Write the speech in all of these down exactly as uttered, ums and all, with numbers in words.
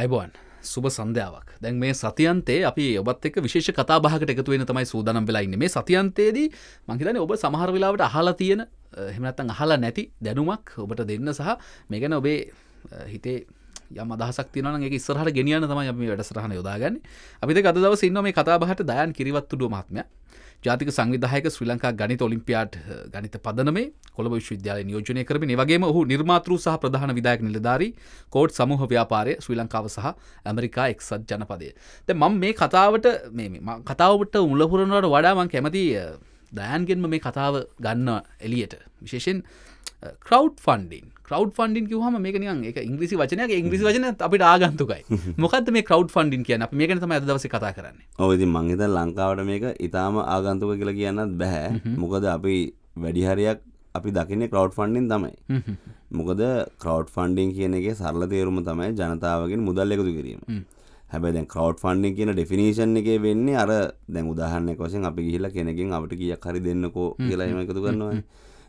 අයබෝන් සුබ සන්ධ්‍යාවක්. දැන් මේ සතියන්තේ අපි ඔබත් එක්ක විශේෂ කතා බහකට එකතු වෙන්න තමයි සූදානම් වෙලා ඉන්නේ. මේ සතියන්තේදී මම හිතන්නේ ඔබ සමහර වෙලාවට අහලා තියෙන එහෙම නැත්නම් අහලා නැති දැනුමක් ඔබට දෙන්න සහ මේ ගැන ඔබේ හිතේ යම් අදහසක් තියෙනවා නම් ඒක ඉස්සරහට ගෙනියන්න තමයි අපි මේ වැඩසටහන යොදාගන්නේ. අපි දෙක අද දවසේ ඉන්නවා මේ කතා බහට දයන් කිරිවත්තුඩුව මහත්මයා. ජාතික සංවිධායක ශ්‍රී ලංකා ගණිත ඔලිම්පියාඩ් ගණිත පදනමේ කොළඹ විශ්වවිද්‍යාලය නියෝජනය කරමින් ඒ වගේම ඔහු නිර්මාතෘ සහ ප්‍රධාන විධායක නිලධාරී කෝඩ් සමූහ ව්‍යාපාරය ශ්‍රී ලංකාව සහ ඇමරිකා එක්සත් ජනපදය. දැන් මම මේ කතාවට මේ මේ කතාවට මුල පුරනවට වඩා මම කැමති දයන්ගෙන්ම මේ කතාව ගන්න එළියට. විශේෂයෙන් crowdfunding crowdfunding කිව්වම මේක නිකන් ඒක ඉංග්‍රීසි වචනයක්. ඒ ඉංග්‍රීසි වචනේ අපිට ආගන්තුකයි. මොකද්ද මේ crowdfunding කියන්නේ? අපි මේක ගැන තමයි අද දවසේ කතා කරන්නේ. ඔව් ඉතින් මං හිතන්නේ ලංකාවට මේක ඊටාම ආගන්තුක කියලා කියන්නත් බෑ. මොකද අපි වැඩි හරියක් අපි දකින්නේ crowdfunding තමයි. මොකද crowdfunding කියන එකේ සරල තේරුම තමයි ජනතාවගෙන් මුදල් එකතු කිරීම. හැබැයි දැන් crowdfunding කියන definition එකේ වෙන්නේ අර දැන් උදාහරණයක් වශයෙන් අපි ගිහිල්ලා කෙනකින් අපිට කීයක් හරි දෙන්නකෝ කියලා එහෙම එකතු කරනවානේ.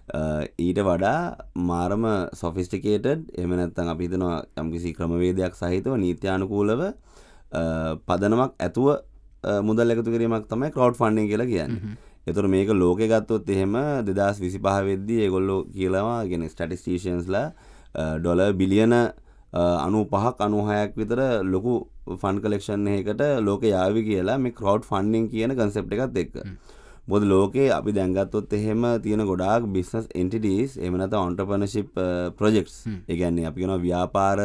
ඊට වඩා මාරම sophisticated එහෙම නැත්නම් අපි හිතනවා යම්කිසි ක්‍රමවේදයක් සහිතව නීත්‍යානුකූලව පදනමක් ඇතුව මුදල් එකතු කිරීමක් තමයි crowdfunding කියලා කියන්නේ. ඒතර මේක ලෝකේ ගත්තොත් එහෙම දෙදාස් විසිපහ වෙද්දී ඒගොල්ලෝ කියලාවා කියන්නේ statisticiansලා ඩොලර් බිලියන අනූපහක් අනූහයක් විතර ලොකු ෆන්ඩ් කලෙක්ෂන් එකකට ලෝකේ යාවි කියලා මේ crowdfunding කියන concept එකත් එක්ක. මොකද ලෝකේ අපි දැන් ගත්තොත් එහෙම තියෙන ගොඩාක් business entities එහෙම නැත්නම් entrepreneurship projects ඒ කියන්නේ අපි කියනවා ව්‍යාපාර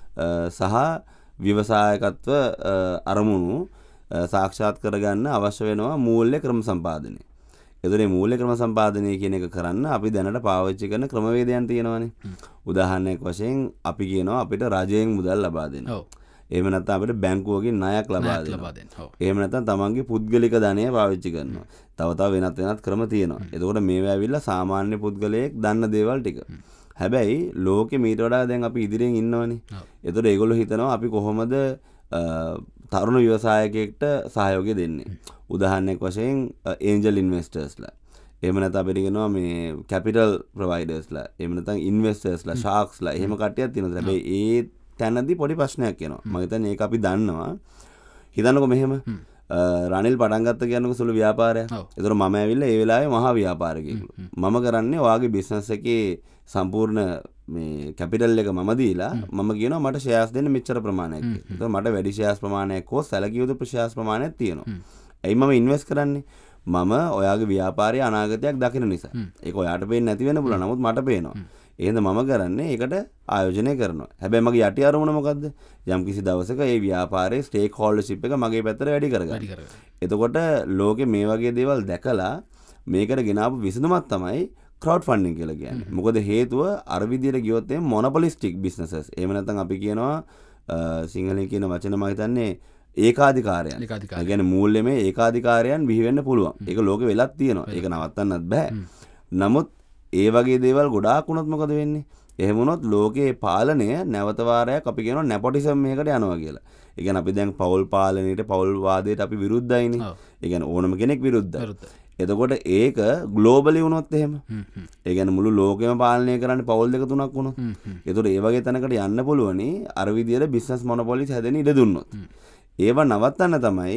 සහ ව්‍යවසායකත්ව අරමුණු සාක්ෂාත් කරගන්න අවශ්‍ය වෙනවා මූල්‍ය ක්‍රම සම්පාදනය. ඒතරේ මූල්‍ය ක්‍රම සම්පාදනය කියන එක කරන්න අපි දැනට පාවිච්චි කරන ක්‍රමවේදයන් තියෙනවානේ. උදාහරණයක් වශයෙන් අපි කියනවා අපිට රජයෙන් මුදල් ලබා දෙන්න. ඔව්. එහෙම නැත්නම් අපිට බැංකුවකින් ණයක් ලබා දෙනවා. එහෙම නැත්නම් තමන්ගේ පුද්ගලික ධනය පාවිච්චි කරනවා. තව තව වෙනත් වෙනත් ක්‍රම තියෙනවා. එතකොට මේවා ඇවිල්ලා සාමාන්‍ය පුද්ගලයෙක් දන්න දේවල් ටික. හැබැයි ලෝකෙ මීට වඩා දැන් අපි ඉදිරියෙන් ඉන්නවනේ. එතකොට ඒගොල්ලෝ හිතනවා අපි කොහොමද තරුණ ව්‍යවසායකයෙක්ට සහයෝගය දෙන්නේ. උදාහරණයක් වශයෙන් ඒන්ජල් ඉන්වෙස්ටර්ස්ලා. එහෙම නැත්නම් අපිට කියනවා මේ කැපිටල් ප්‍රොවයිඩර්ස්ලා. එහෙම නැත්නම් ඉන්වෙස්ටර්ස්ලා, ෂාක්ස්ලා. එහෙම කට්ටියක් තියෙනවා. හැබැයි ඒ තැනදී පොඩි ප්‍රශ්නයක් එනවා. මම හිතන්නේ ඒක අපි දන්නවා. හිතන්නකො මෙහෙම රනිල් පටන් ගත්ත කියන්නකො සුළු ව්‍යාපාරයක්. ඒතර මම ඇවිල්ලා ඒ වෙලාවේ මහා ව්‍යාපාරිකයෙක්. මම කරන්නේ ඔයාගේ බිස්නස් එකේ සම්පූර්ණ මේ කැපිටල් එක මම දීලා මම කියනවා මට ෂෙයාර්ස් දෙන්න මෙච්චර ප්‍රමාණයක් කියලා. ඒතර මට වැඩි ෂෙයාර්ස් ප්‍රමාණයක් හෝ සැලකිය යුතු ෂෙයාර්ස් ප්‍රමාණයක් තියෙනවා. එයි මම ඉන්වෙස්ට් කරන්නේ මම ඔයාගේ ව්‍යාපාරයේ අනාගතයක් දකින නිසා. ඒක ඔයාට පේන්නේ නැති වෙන්න පුළුවන්. නමුත් මට පේනවා. එහෙනම් මම කරන්නේ ඒකට ආයෝජනය කරනවා. හැබැයි මගේ යටි අරමුණ මොකද්ද? යම් කිසි දවසක මේ ව්‍යාපාරයේ ස්ටේක් හෝල්ඩර්ෂිප් එක මගේ පැත්තට වැඩි කරගන්න. එතකොට ලෝකේ මේ වගේ දේවල් දැකලා මේකට ගෙනාවු විසඳුමක් තමයි crowdfunding කියලා කියන්නේ. මොකද හේතුව අර විදියට ගියොත් එම් monopolistic businesses. එහෙම නැත්නම් අපි කියනවා සිංහලෙන් කියන වචන මම හිතන්නේ ඒකාධිකාරයන්. ඒ කියන්නේ මූල්‍යමය ඒකාධිකාරයන් බිහි වෙන්න පුළුවන්. ඒක ලෝකෙ වෙලක් තියෙනවා. ඒක නවත්තන්නත් බෑ. නමුත් ඒ වගේ දේවල් ගොඩාක් වුණොත් මොකද වෙන්නේ? එහෙම වුණොත් ලෝකයේ පාලනය නැවත වාරයක් අපි කියනවා nepotism එකකට යනවා කියලා. ඒ කියන්නේ අපි දැන් පෞල් පාලනයට පෞල් වාදයට අපි විරුද්ධයිනේ. ඒ කියන්නේ ඕනම කෙනෙක් විරුද්ධයි. එතකොට ඒක ග්ලෝබලි වුණොත් එහෙම. ඒ කියන්නේ මුළු ලෝකෙම පාලනය කරන්නේ පෞල් දෙක තුනක් වුණොත්. ඒතකොට ඒ වගේ තැනකට යන්න පුළුවනි අර විදියට business monopolies හැදෙන්න ඉඩ දුන්නොත්. ඒව නවත්තන්න තමයි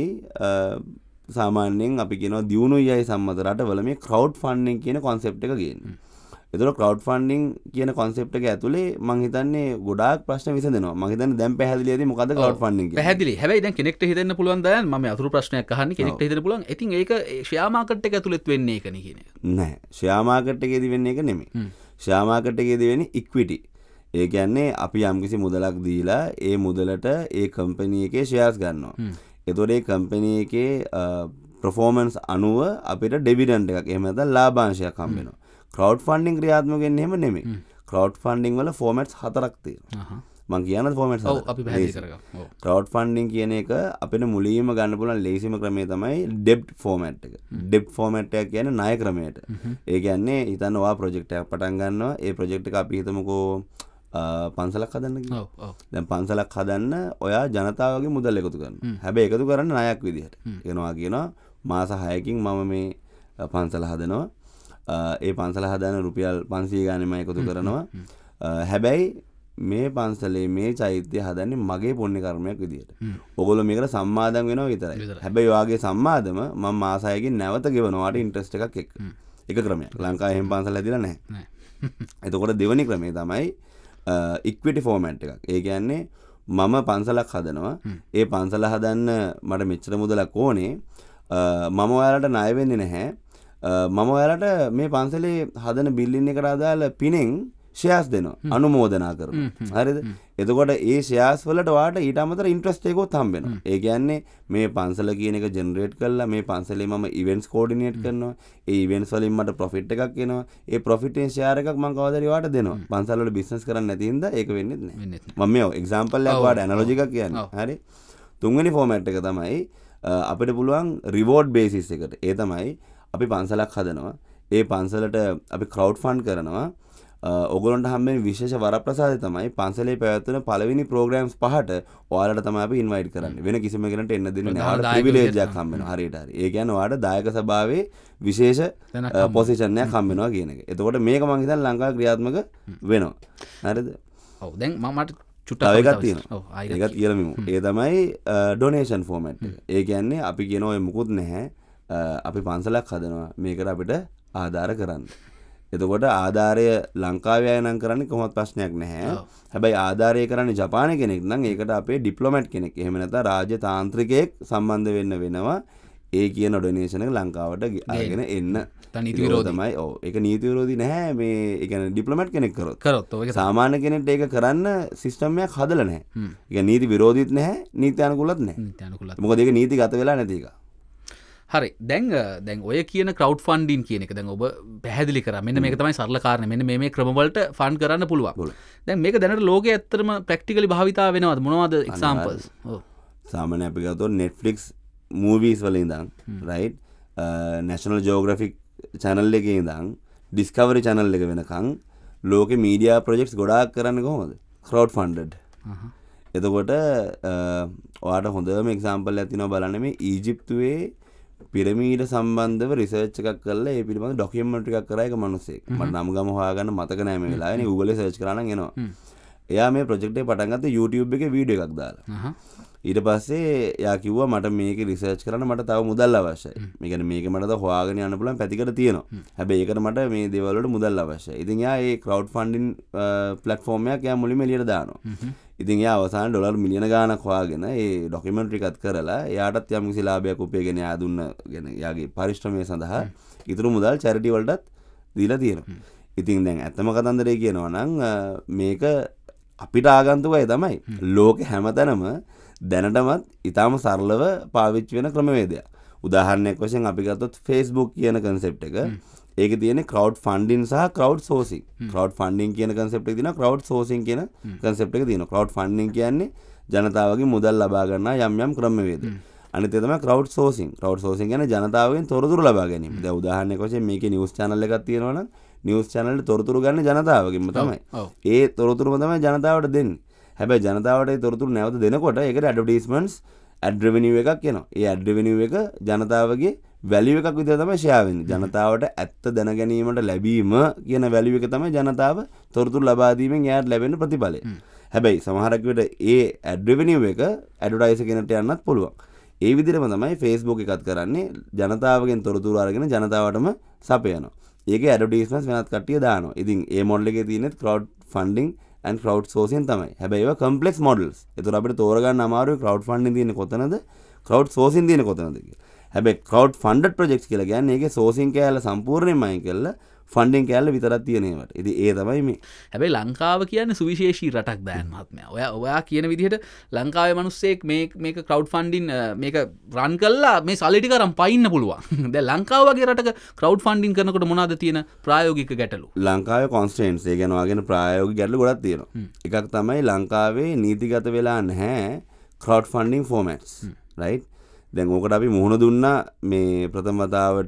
සාමාන්‍යයෙන් අපි කියනවා දියුණුවයි සම්මත රටවල මේ crowdfunding කියන concept එක ගේන්නේ. ඒතකොට crowdfunding කියන concept එක ඇතුලේ මම හිතන්නේ ගොඩාක් ප්‍රශ්න විසඳෙනවා. මම හිතන්නේ දැන් පැහැදිලියදී මොකද්ද crowdfunding කියන්නේ? පැහැදිලි. හැබැයි දැන් කෙනෙක්ට හිතෙන්න පුළුවන් දයන් මම අතුරු ප්‍රශ්නයක් අහන්නේ කෙනෙක්ට හිතෙන්න පුළුවන්. ඉතින් ඒක share market එක ඇතුළෙත් වෙන්නේ ඒකනේ කියන එක. නෑ. share market එකේදී වෙන්නේ ඒක නෙමෙයි. share market එකේදී වෙන්නේ equity. ඒ කියන්නේ අපි යම්කිසි මුදලක් දීලා ඒ මුදලට ඒ කම්පැනි එකේ shares ගන්නවා. එතකොට ඒ කම්පැනි එකේ performance අනුව අපිට dividend එකක් එහෙම නැත්නම් ලාභාංශයක් හම්බ වෙනවා. crowdfunding ක්‍රියාත්මක වෙන්නේ එහෙම නෙමෙයි. crowdfunding වල formats හතරක් තියෙනවා. මම කියන්නේ formats හතරක්. ඔව් අපි පැහැදිලි කරගමු. ඔව්. crowdfunding කියන එක අපිට මුලින්ම ගන්න පුළුවන් ලේසිම ක්‍රමය තමයි debt format එක. debt format එක කියන්නේ ණය ක්‍රමයට. ඒ කියන්නේ හිතන්න ඔයා project එකක් පටන් ගන්නවා. ඒ project එක අපි හිතමුකෝ පන්සලක් හදන්න කියලා. ඔව් ඔව්. දැන් පන්සලක් හදන්න ඔයා ජනතාවගේ මුදල් එකතු කරනවා. හැබැයි එකතු කරන්නේ ණයක් විදිහට. කියනවා කියනවා මාස හයකින් මම මේ පන්සල හදනවා. ඒ පන්සල හදන රුපියල් පන්සීය ගානේ මම එකතු කරනවා. හැබැයි මේ පන්සලේ මේ චෛත්‍යය හදන්නේ මගේ පුණ්‍ය කර්මයක් විදියට. ඔයගොල්ලෝ මේකට සම්මාදම් වෙනවා විතරයි. හැබැයි ඔයාගේ සම්මාදම මම මාස හයකින් නැවත ගෙවනවාට ඉන්ට්‍රස්ට් එකක් එක්ක. එක ක්‍රමයක්. ලංකාවේ හැම පන්සල හැදිලා නැහැ. එතකොට දෙවෙනි ක්‍රමය තමයි ඉක්විටි ෆෝමැට් එකක්. ඒ කියන්නේ මම පන්සලක් හදනවා. ඒ පන්සල හදන්න මට මෙච්චර මුදලක් ඕනේ. මම ඔයාලට ණය වෙන්නේ නැහැ. මම ඔයාලට මේ පන්සලේ හදන බිල්ඩින් එකට අදාළ පිනෙන් ෂෙයාර්ස් දෙනවා. අනුමෝදනා කරනවා. හරිද? එතකොට ඒ ෂෙයාර්ස් වලට ඔයාලට ඊට අමතර ඉන්ට්‍රස්ට් එකකුත් හම්බ වෙනවා. ඒ කියන්නේ මේ පන්සල කියන එක ජෙනරේට් කරලා මේ පන්සලේ මම ඉවෙන්ට්ස් කෝඩිනේට් කරනවා. ඒ ඉවෙන්ට්ස් වලින් මට ප්‍රොෆිට් එකක් එනවා. ඒ ප්‍රොෆිට් එකෙන් ෂෙයාර් එකක් මම කවදාද ඔයාලට දෙනවා. පන්සල වල බිස්නස් කරන්නේ නැති හින්දා ඒක වෙන්නේ නැහැ. මම මේ එක්සැම්පල් එකක් ඔයාලට ඇනලොජි එකක් කියන්නේ. හරි? තුන්වෙනි ෆෝමැට් එක තමයි අපිට පුළුවන් රිවෝඩ් බේසිස් එකට. ඒ තමයි අපි පන්සලක් හදනවා. ඒ පන්සලට අපි ක්‍රවුඩ් ෆන්ඩ් කරනවා. ඔගොල්ලන්ට හම්බෙන විශේෂ වරප්‍රසාදය තමයි පන්සලේ පැවැත්වෙන පළවෙනි ප්‍රෝග්‍රෑම්ස් පහට ඔයාලට තමයි අපි ඉන්වයිට් කරන්නේ. වෙන කිසිම කෙනෙකුට එන්න දෙන්නේ නැහැ. ඔයාලට ප්‍රිවිලේජ් එකක් හම්බ වෙනවා. හරියට හරි. ඒ කියන්නේ ඔයාලට දායක සභාවේ විශේෂ පොසිෂන් එකක් හම්බ වෙනවා කියන එක. එතකොට මේක මම හිතන්නේ ලංකාවේ ක්‍රියාත්මක වෙනවා. හරිද? ඔව් දැන් මම මට චුට්ටක් එකක් තියෙනවා. ඔව් ඒකත් කියලා මිමු. ඒ තමයි ඩොනේෂන් ෆෝමැට් එක. ඒ කියන්නේ අපි කියන ඔය මුකුත් නැහැ. අපි පන්සලක් හදනවා. මේකට අපිට ආධාර කරන්න. එතකොට ආධාරය ලංකාවේ අය නම් කරන්නේ කොහොමවත් ප්‍රශ්නයක් නැහැ. හැබැයි ආධාරය කරන්නේ ජපානයේ කෙනෙක් නම් ඒකට අපේ ඩිප්ලොමැට් කෙනෙක්. එහෙම නැත්නම් රාජ්‍ය තාන්ත්‍රිකයෙක් සම්බන්ධ වෙන්න වෙනවා. ඒ කියන ඩොනේෂන් එක ලංකාවට අරගෙන එන්න. නීති විරෝධීමයි. ඔව්. ඒක නීති විරෝධී නැහැ. මේ ඒ කියන්නේ ඩිප්ලොමැට් කෙනෙක් කරොත්. කරොත් ඔය සාමාන්‍ය කෙනෙක්ට ඒක කරන්න සිස්ටම් එකක් හදලා නැහැ. ඒ කියන්නේ නීති විරෝධීත් නැහැ, නීති අනුකූලත් නැහැ. නීති අනුකූලත්. මොකද ඒක නීතිගත වෙලා නැති එක. හරි දැන් දැන් ඔය කියන ක්‍රව් ෆන්ඩින් කියන එක දැන් ඔබ පැහැදිලි කරා මෙන්න මේක තමයි සරල කාරණය මෙන්න මේ මේ ක්‍රමවලට ෆන්ඩ් කරන්න පුළුවන් දැන් මේක දැනට ලෝකයේ ඇත්තටම ප්‍රැක්ටිකලි භාවිතා වෙනවද මොනවද එක්සැම්පල්ස් ඔව් සාමාන්‍යයෙන් අපි ගත්තොත් Netflix movies වල ඉඳන් right National Geographic channel එකේ ඉඳන් Discovery channel එක වෙනකන් ලෝකේ media projects ගොඩාක් කරන්නේ කොහොමද crowd funded එතකොට ඔයාලට හොඳම එක්සැම්පල් එකක් තියෙනවා බලන්න මේ ඊජිප්තුවේ පිරමීඩ සම්බන්ධව රිසර්ච් එකක් කරලා ඒ පිළිබඳ ඩොකියුමන්ටරි එකක් කරා එක මිනිහෙක්. මට නම ගම හොයාගන්න මතක නැහැ මේ වෙලාවේ. නේ Google එකේ සර්ච් කරා නම් එනවා. එයා මේ ප්‍රොජෙක්ට් එක පටන් ගත්තේ YouTube එකේ වීඩියෝ එකක් දාලා. ඊට පස්සේ එයා කිව්වා මට මේකේ රිසර්ච් කරන්න මට තව මුදල් අවශ්‍යයි. මේ කියන්නේ මේක මට තව හොයාගෙන යන්න පුළුවන් පැතිකඩ තියෙනවා. හැබැයි ඒකට මට මේ දේවල් වලට මුදල් අවශ්‍යයි. ඉතින් එයා ඒ ක්‍රවුඩ් ෆන්ඩින් ප්ලැට්ෆෝම් එකක් එයා මුලින්ම එළියට දානවා. ඉතින් එයා අවසාන ඩොලර් මිලියන ගාණක් හොයාගෙන ඒ ඩොකියුමන්ටරි එකත් කරලා එයාටත් යම් කිසි ලාභයක් උපයගෙන එයා දුන්න يعني එයාගේ පරිශ්‍රමය සඳහා ඉතුරු මුදල් චැරිටි වලටත් දීලා තියෙනවා. ඉතින් දැන් ඇත්තම කතන්දරේ කියනවා නම් මේක අපිට ආගන්තුකයි තමයි. ලෝකෙ හැමතැනම දැනටමත් ඊටාම සරලව පාවිච්චි වෙන ක්‍රමවේදයක්. උදාහරණයක් වශයෙන් අපි ගත්තොත් Facebook කියන concept එක ඒකේ තියෙන්නේ crowd funding සහ crowd sourcing. crowd funding කියන concept එක තියෙනවා crowd sourcing කියන concept එක තියෙනවා. crowd funding කියන්නේ ජනතාවගෙන් මුදල් ලබා ගන්නා යම් යම් ක්‍රමවේද. අනිත් එක තමයි crowd sourcing. crowd sourcing කියන්නේ ජනතාවගෙන් තොරතුරු ලබා ගැනීම. දැන් උදාහරණයක් වශයෙන් මේකේ news channel එකක් තියෙනවා නම් news channel එක තොරතුරු ගන්න ජනතාවගෙන්ම තමයි. ඒ තොරතුරුම තමයි ජනතාවට දෙන්නේ. හැබැයි ජනතාවට ඒ තොරතුරු නැවත දෙනකොට ඒකට ඇඩ්වර්ටයිස්මන්ට්ස් ඇඩ් රෙවෙනියු එකක් එනවා. ඒ ඇඩ් රෙවෙනියු එක ජනතාවගේ වැලියු එකක් විදිහට තමයි ෂෙයා වෙන්නේ. ජනතාවට ඇත්ත දැන ගැනීමට ලැබීම කියන වැලියු එක තමයි ජනතාව තොරතුරු ලබා දීමෙන් එයාට ලැබෙන ප්‍රතිඵලය. හැබැයි සමහරක් විට ඒ ඇඩ් රෙවෙනියු එක ඇඩ්වර්ටයිසර් කෙනෙක්ට යන්නත් පුළුවන්. ඒ විදිහටම තමයි Facebook එකත් කරන්නේ. ජනතාවගෙන් තොරතුරු අරගෙන ජනතාවටම සපයනවා. ඒකේ ඇඩ්වර්ටයිස්මන්ට්ස් වෙනත් කට්ටිය දානවා. ඉතින් ඒ මොඩල් එකේ තියෙන්නේ crowd funding and crowd sourcing තමයි. හැබැයි ඒවා complex models. ඒතර අපිට තෝරගන්න අමාරුයි crowd funding තියෙන්නේ කොතනද? crowd sourcing තියෙන්නේ කොතනද කියලා. හැබැයි crowd funded projects කියලා කියන්නේ ඒකේ sourcing කෑල්ල සම්පූර්ණයෙන්ම අයින් කරලා ෆන්ඩින් කෑල්ල විතරක් තියෙන ඒවට. ඉතින් ඒ තමයි මේ. හැබැයි ලංකාව කියන්නේ සුවිශේෂී රටක් දයන් මහත්මයා. ඔයා ඔයා කියන විදිහට ලංකාවේ මිනිස්සෙක් මේ මේක crowd funding මේක රන් කළා මේ සල්ලි ටික අරන් පයින්න පුළුවන්. දැන් ලංකාව වගේ රටක crowd funding කරනකොට මොනවද තියෙන ප්‍රායෝගික ගැටලු? ලංකාවේ constraints ඒ කියන්නේ ඔයාගෙන ප්‍රායෝගික ගැටලු ගොඩක් තියෙනවා. එකක් තමයි ලංකාවේ නීතිගත වෙලා නැහැ crowd funding formats. right? දැන් ඕකට අපි මුහුණ දුන්නා මේ ප්‍රථම වතාවට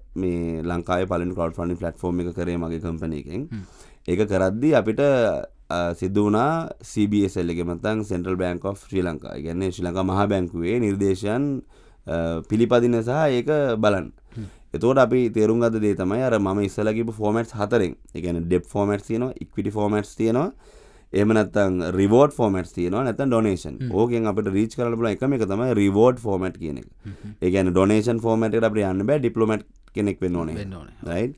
මේ ලංකාවේ පළවෙනි crowd funding platform එක කරේ මගේ කම්පැනි එකෙන්. ඒක කරද්දී අපිට සිද්ධ වුණා C B S L එකේ නැත්නම් Central Bank of Sri Lanka. ඒ කියන්නේ ශ්‍රී ලංකා මහා බැංකුවේ නිර්දේශයන් පිළිපදින සහ ඒක බලන්න. එතකොට අපි තේරුම් ගත්ත දේ තමයි අර මම ඉස්සලා කියපු formats හතරෙන්. ඒ කියන්නේ debt formats තියෙනවා, equity formats තියෙනවා, එහෙම නැත්නම් රිවෝඩ් ෆෝමැට්ස් තියෙනවා නැත්නම් ඩොනේෂන්. ඕකෙන් අපිට රීච් කරන්න පුළුවන් එකම එක තමයි රිවෝඩ් ෆෝමැට් කියන එක. ඒ කියන්නේ ඩොනේෂන් ෆෝමැට් එකට අපිට යන්න බෑ ඩිප්ලොමැට් කෙනෙක් වෙන්න ඕනේ. රයිට්.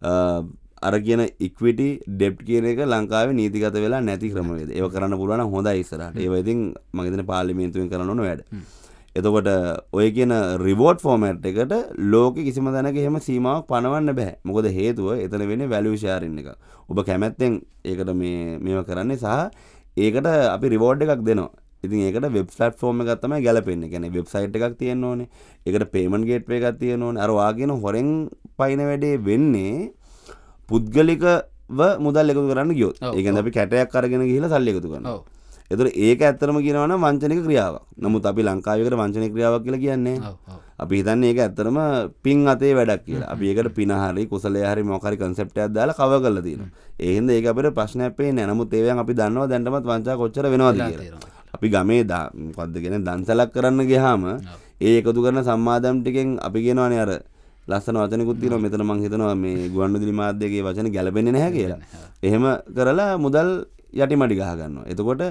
අර කියන ඉක්විටි ඩෙප්ට් කියන එක ලංකාවේ නීතිගත වෙලා නැති ක්‍රමවේද. ඒක කරන්න පුළුවන් නම් හොඳයි ඉස්සරහට. ඒව ඉතින් මම හිතන්නේ පාර්ලිමේන්තුවෙන් කරන්න ඕන වැඩ. එතකොට ඔය කියන රිවෝඩ් ෆෝමැට් එකට ලෝකෙ කිසිම තැනක එහෙම සීමාවක් පනවන්න බෑ. මොකද හේතුව එතන වෙන්නේ වැලියු ෂෙයාරින් එක. ඔබ කැමැත්තෙන් ඒකට මේ මේව කරන්නේ සහ ඒකට අපි රිවෝඩ් එකක් දෙනවා. ඉතින් ඒකට වෙබ් ප්ලැට්ෆෝම් එකක් තමයි ගැලපෙන්නේ. කියන්නේ වෙබ්සයිට් එකක් තියෙන්න ඕනේ. ඒකට පේමන්ට් ගේට්වේ එකක් තියෙන්න ඕනේ. අර වාගෙන හොරෙන් පයින් වැඩේ වෙන්නේ පුද්ගලිකව මුදල් එකතු කරන්න ගියොත්. ඒ කියන්නේ අපි කැටයක් අරගෙන ගිහිල්ලා සල්ලි එකතු කරනවා. එතකොට ඒක ඇත්තටම කියනවා නම් වංචනික ක්‍රියාවක්. නමුත් අපි ලංකාවේකට වංචනික ක්‍රියාවක් කියලා කියන්නේ නැහැ. අපි හිතන්නේ ඒක ඇත්තටම පින් අතේ වැඩක් කියලා. අපි ඒකට පින හරි කුසලයේ හරි මොකක් හරි concept එකක් දාලා කවර් කරලා තියෙනවා. ඒ හින්දා ඒක අපිට ප්‍රශ්නයක් පේන්නේ නැහැ. නමුත් ඒවෙන් අපි දන්නවා දැන්ටමත් වංචා කොච්චර වෙනවද කියලා. අපි ගමේ මොකද්ද කියන්නේ දන්සලක් කරන්න ගියාම ඒ එකතු කරන සම්මාදම් ටිකෙන් අපි කියනවානේ අර ලස්සන වචනකුත් තියෙනවා. මෙතන මම හිතනවා මේ ගුවන්විදුලි මාධ්‍යයේ වචන ගැලපෙන්නේ නැහැ කියලා. එහෙම කරලා මුදල් යටිමඩි ගහ ගන්නවා. එතකොට